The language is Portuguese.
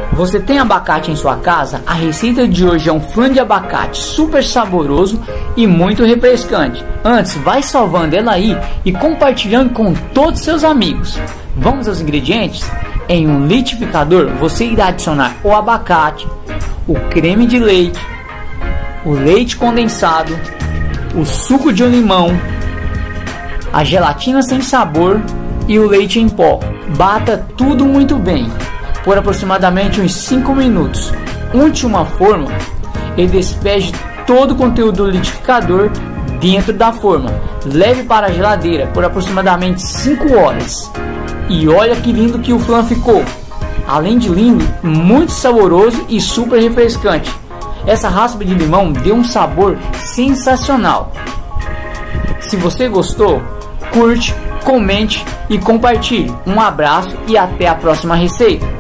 Você tem abacate em sua casa? A receita de hoje é um flan de abacate super saboroso e muito refrescante. Antes, vai salvando ela aí e compartilhando com todos seus amigos. Vamos aos ingredientes? Em um liquidificador, você irá adicionar o abacate, o creme de leite, o leite condensado, o suco de limão, a gelatina sem sabor e o leite em pó. Bata tudo muito bem por aproximadamente uns 5 minutos. Unte uma forma e despeje todo o conteúdo do liquidificador dentro da forma. Leve para a geladeira por aproximadamente 5 horas. E olha que lindo que o flan ficou. Além de lindo, muito saboroso e super refrescante. Essa raspa de limão deu um sabor sensacional. Se você gostou, curte, comente e compartilhe. Um abraço e até a próxima receita.